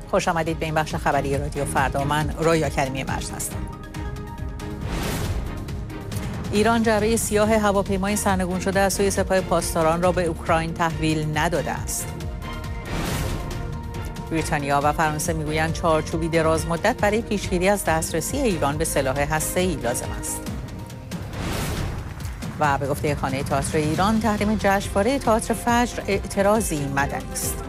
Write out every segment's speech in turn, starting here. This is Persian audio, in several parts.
خوش آمدید به این بخش خبری رادیو فردا. من رویا کریمی مجد هستم. ایران جعبه سیاه هواپیمای سرنگون شده از سوی سپاه پاسداران را به اوکراین تحویل نداده است. بریتانیا و فرانسه میگویند چارچوبی دراز مدت برای پیشگیری از دسترسی ایران به سلاح هسته‌ای لازم است. و به گفته خانه تئاتر ایران تحریم جشنواره تئاتر فجر اعتراضی مدنی است.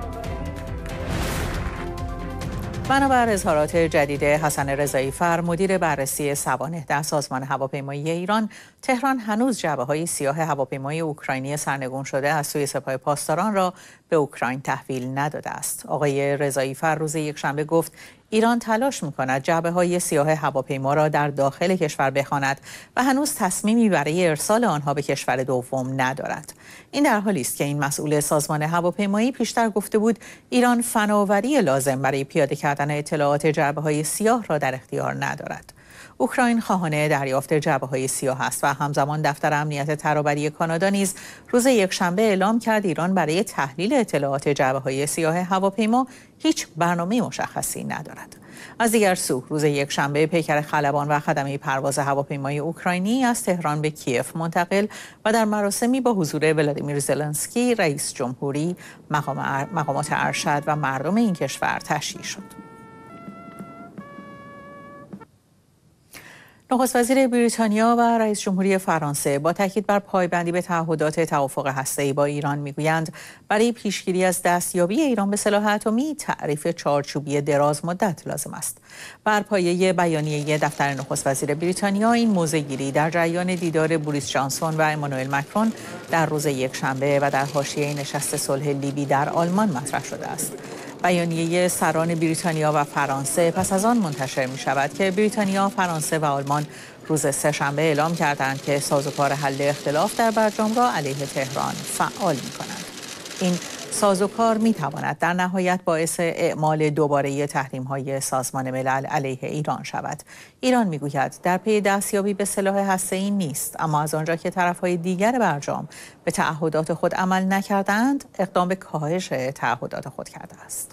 بنابر اظهارات جدید حسن رضایی‌فر مدیر بررسی سوانح در سازمان هواپیمایی ایران، تهران هنوز جعبه‌های سیاه هواپیمای اوکراینی سرنگون شده از سوی سپاه پاسداران را به اوکراین تحویل نداده است. آقای رضایی‌فر روز یکشنبه گفت ایران تلاش می‌کند جعبه‌های سیاه هواپیما را در داخل کشور بخواند و هنوز تصمیمی برای ارسال آنها به کشور دوم ندارد. این در حالی است که این مسئول سازمان هواپیمایی پیشتر گفته بود ایران فناوری لازم برای پیاده کردن اطلاعات جعبه‌های سیاه را در اختیار ندارد. اوکراین خواهان دریافت جعبه‌های سیاه است و همزمان دفتر امنیت ترابری کانادا نیز روز یکشنبه اعلام کرد ایران برای تحلیل اطلاعات جعبه‌های سیاه هواپیما هیچ برنامه مشخصی ندارد. از دیگر سو روز یکشنبه پیکر خلبان و خدمه پرواز هواپیمای اوکراینی از تهران به کیف منتقل و در مراسمی با حضور ولادیمیر زلنسکی رئیس جمهوری، مقامات ارشد و مردم این کشور تشییع شد. نخست وزیر بریتانیا و رئیس جمهوری فرانسه با تاکید بر پایبندی به تعهدات توافق هسته‌ای با ایران میگویند برای پیشگیری از دستیابی ایران به سلاح اتمی تعریف چارچوبی دراز مدت لازم است. بر پایه بیانیه دفتر نخست وزیر بریتانیا این موضع‌گیری در جریان دیدار بوریس جانسون و امانوئل مکرون در روز یکشنبه و در حاشیه نشست صلح لیبی در آلمان مطرح شده است. بیانیه سران بریتانیا و فرانسه پس از آن منتشر می شود که بریتانیا، فرانسه و آلمان روز سه‌شنبه اعلام کردند که سازوکار حل اختلاف در برجام را علیه تهران فعال می کنند. این سازوکار می تواند در نهایت باعث اعمال دوباره تحریم‌های سازمان ملل علیه ایران شود. ایران می گوید در پی دستیابی به سلاح هسته‌ای نیست، اما از آنجا که طرف‌های دیگر برجام به تعهدات خود عمل نکردند، اقدام به کاهش تعهدات خود کرده است.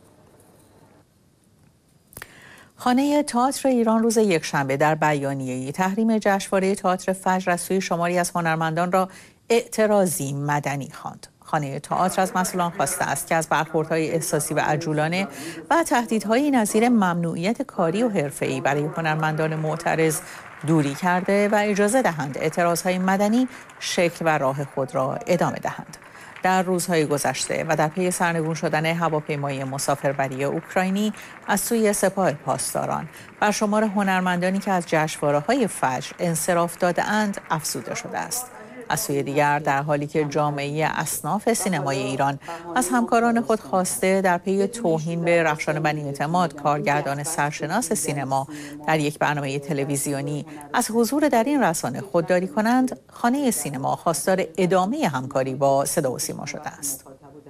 خانه تئاتر ایران روز یکشنبه در بیانیه‌ای تحریم جشنواره تئاتر فجر از سوی شماری از هنرمندان را اعتراضی مدنی خواند. خانه تئاتر از مسئولان خواسته است که از برخوردهای احساسی و عجولانه و تهدیدهای نظیر ممنوعیت کاری و حرفه‌ای برای هنرمندان معترض دوری کرده و اجازه دهند اعتراضهای مدنی شکل و راه خود را ادامه دهند. در روزهای گذشته و در پی سرنگون شدن هواپیمای مسافربری اوکراینی از سوی سپاه پاسداران بر شمار هنرمندانی که از جشنواره‌های فجر انصراف داده‌اند افزوده شده است. از سوی دیگر در حالی که جامعه اصناف سینمای ایران از همکاران خود خواسته در پی توهین به رخشان بنی اعتماد، کارگردان سرشناس سینما، در یک برنامه تلویزیونی از حضور در این رسانه خودداری کنند، خانه سینما خواستار ادامه همکاری با صدا و سیما شده است.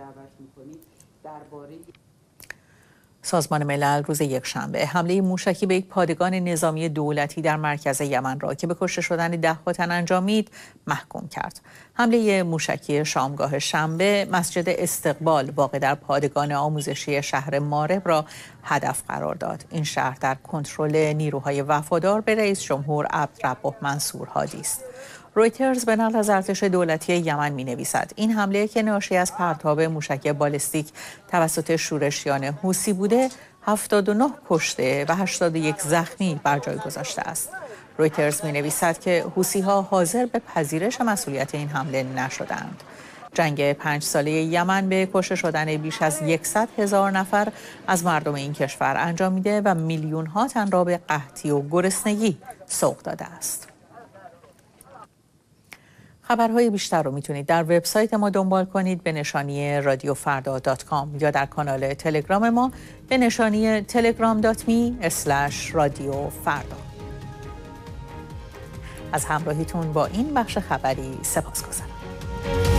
سازمان ملل روز یکشنبه حمله موشکی به یک پادگان نظامی دولتی در مرکز یمن را که به کشته شدن 10 تن انجامید محکوم کرد. حمله موشکی شامگاه شنبه مسجد استقبال واقع در پادگان آموزشی شهر مارب را هدف قرار داد. این شهر در کنترل نیروهای وفادار به رئیس جمهور عبدالرب منصور هادی است. رویترز به نقل از ارتش دولتی یمن می‌نویسد این حمله که ناشی از پرتاب موشک بالستیک توسط شورشیان حوثی بوده 79 کشته و 81 زخمی بر جای گذاشته است. رویترز می‌نویسد که حوثی‌ها حاضر به پذیرش مسئولیت این حمله نشدند. جنگ 5 ساله یمن به کشته شدن بیش از 100,000 نفر از مردم این کشور انجامیده و میلیون‌ها تن را به قحطی و گرسنگی سوق داده است. خبرهای بیشتر رو میتونید در وبسایت ما دنبال کنید به نشانی radiofarda.com یا در کانال تلگرام ما به نشانی telegram.me/radiofarda. از همراهیتون با این بخش خبری سپاسگزارم.